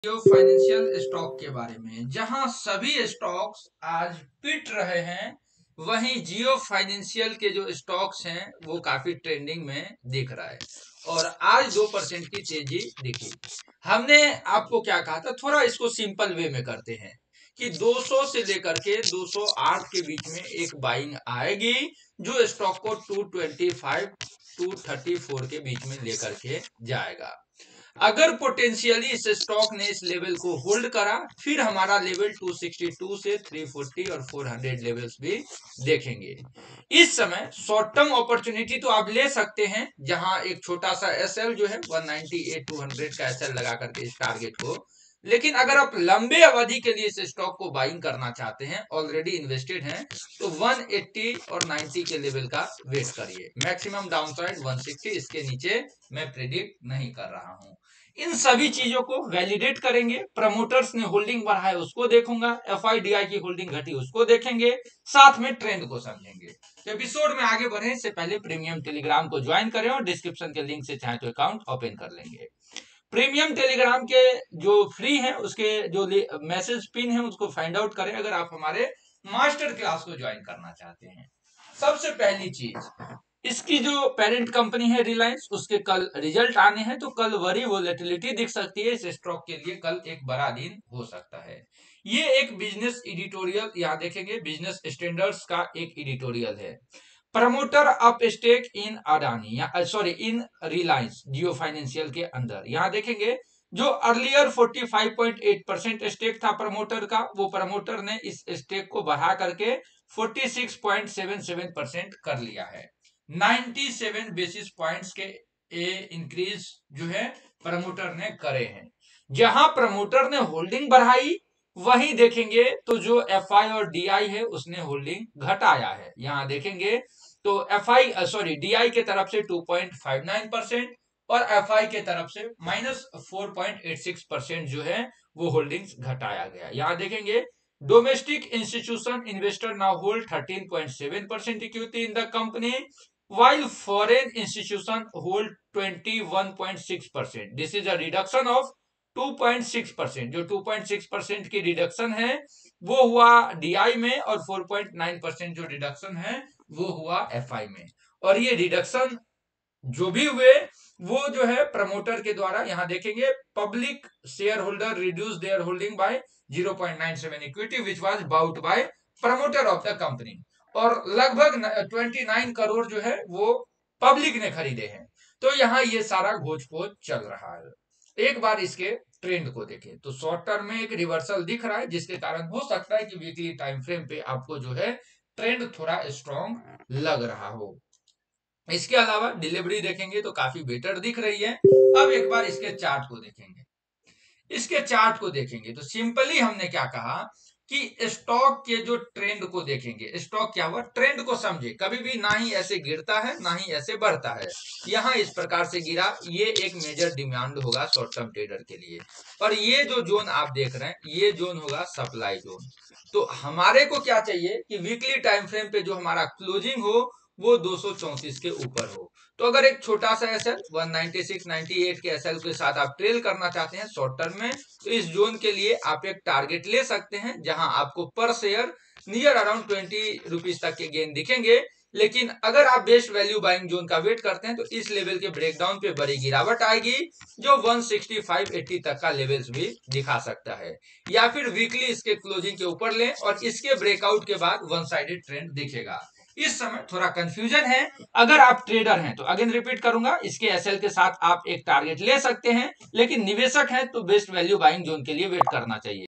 जियो financial stock के बारे में, जहां सभी स्टॉक्स आज पिट रहे हैं, वहीं जियो फाइनेंशियल के जो स्टॉक्स हैं वो काफी ट्रेंडिंग में दिख रहा है और आज 2% की तेजी दिखी। हमने आपको क्या कहा था, थोड़ा इसको सिंपल वे में करते हैं कि 200 से लेकर के 208 के बीच में एक बाइंग आएगी जो स्टॉक को 225 234 के बीच में लेकर के जाएगा। अगर पोटेंशियली इस स्टॉक ने इस लेवल को होल्ड करा, फिर हमारा लेवल 262 से 340 और 400 लेवल्स भी देखेंगे। इस समय शॉर्ट टर्म अपॉर्चुनिटी तो आप ले सकते हैं, जहां एक छोटा सा एसएल जो है 198 200 का एसएल लगा करके इस टारगेट को। लेकिन अगर आप लंबे अवधि के लिए इस स्टॉक को बाइंग करना चाहते हैं, ऑलरेडी इन्वेस्टेड हैं, तो 180 और 90 के लेवल का वेट करिए। मैक्सिमम डाउनसाइड 160, इसके नीचे मैं प्रेडिक्ट नहीं कर रहा हूं। इन सभी चीजों को वैलिडेट करेंगे। प्रमोटर्स ने होल्डिंग बढ़ाए उसको देखूंगा, एफआईडीआई की होल्डिंग घटी उसको देखेंगे, साथ में ट्रेंड को समझेंगे। तो एपिसोड में आगे बढ़े इससे पहले प्रीमियम टेलीग्राम को ज्वाइन करें और डिस्क्रिप्शन के लिंक से चाहे तो अकाउंट ओपन कर लेंगे। प्रीमियम टेलीग्राम के जो फ्री है उसके जो मैसेज पिन है उसको फाइंड आउट करें अगर आप हमारे मास्टर क्लास को ज्वाइन करना चाहते हैं। सबसे पहली चीज, इसकी जो पेरेंट कंपनी है रिलायंस, उसके कल रिजल्ट आने हैं, तो कल बड़ी वोलेटिलिटी दिख सकती है। इस स्टॉक के लिए कल एक बड़ा दिन हो सकता है। ये एक बिजनेस एडिटोरियल यहां देखेंगे, बिजनेस स्टैंडर्ड्स का एक एडिटोरियल है। Promoter up stake in Adani या sorry in Reliance Jio Financial के अंदर, यहां देखेंगे जो अर्लियर 45.8% स्टेक था प्रमोटर का, वो प्रमोटर ने इस स्टेक को बढ़ा करके 46.77% कर लिया है। 97 बेसिस पॉइंट्स के इंक्रीज जो है प्रमोटर ने करे हैं। जहां प्रमोटर ने होल्डिंग बढ़ाई, वहीं देखेंगे तो जो एफआई और डीआई है उसने होल्डिंग घटाया है। यहां देखेंगे तो डीआई के तरफ से 2.59% और एफआई के तरफ से -4.86% जो है वो होल्डिंग्स घटाया गया। यहां देखेंगे domestic institution investor now hold 13.7% equity in the company while foreign institution hold 21.6%. This is a reduction of 2.6%। जो 2.6% की रिडक्शन है वो हुआ डीआई में और 4.9% जो रिडक्शन है वो हुआ एफआई में। और ये रिडक्शन जो भी हुए वो जो है प्रमोटर के द्वारा, यहां देखेंगे public share holder reduce their holding by 0.97 equity which was bought by promoter of the company, और लगभग 29 करोड़ जो है वो पब्लिक ने खरीदे हैं। तो यहां ये सारा घोच पोच चल रहा है। एक बार इसके ट्रेंड को देखें तो शॉर्ट टर्म में एक रिवर्सल दिख रहा है, जिसके कारण हो सकता है कि वीकली टाइम फ्रेम पे आपको जो है ट्रेंड थोड़ा स्ट्रॉन्ग लग रहा हो। इसके अलावा डिलीवरी देखेंगे तो काफी बेटर दिख रही है। अब एक बार इसके चार्ट को देखेंगे, इसके चार्ट को देखेंगे तो सिंपली हमने क्या कहा कि स्टॉक के जो ट्रेंड को देखेंगे, स्टॉक क्या हुआ ट्रेंड को समझे, कभी भी ना ही ऐसे गिरता है ना ही ऐसे बढ़ता है। यहां इस प्रकार से गिरा, ये एक मेजर डिमांड होगा शॉर्ट टर्म ट्रेडर के लिए। और ये जो जोन आप देख रहे हैं ये जोन होगा सप्लाई जोन। तो हमारे को क्या चाहिए कि वीकली टाइम फ्रेम पे जो हमारा क्लोजिंग हो वो 234 के ऊपर हो। तो अगर एक छोटा सा एसएल 196 98 के एसएल के साथ आप ट्रेल करना चाहते हैं शॉर्ट टर्म में, तो इस जोन के लिए आप एक टारगेट ले सकते हैं, जहां आपको पर शेयर नियर अराउंड 20 रुपीज तक के गेन दिखेंगे। लेकिन अगर आप बेस्ट वैल्यू बाइंग जोन का वेट करते हैं तो इस लेवल के ब्रेकडाउन पे बड़ी गिरावट आएगी, जो 165 80 तक का लेवल्स भी दिखा सकता है। या फिर वीकली इसके क्लोजिंग के ऊपर लें और इसके ब्रेकआउट के बाद वन साइडेड ट्रेंड दिखेगा। इस समय थोड़ा कंफ्यूजन है। अगर आप ट्रेडर हैं तो अगेन रिपीट करूंगा, इसके एसएल के साथ आप एक टारगेट ले सकते हैं, लेकिन निवेशक हैं तो बेस्ट वैल्यू बाइंग जोन के लिए वेट करना चाहिए।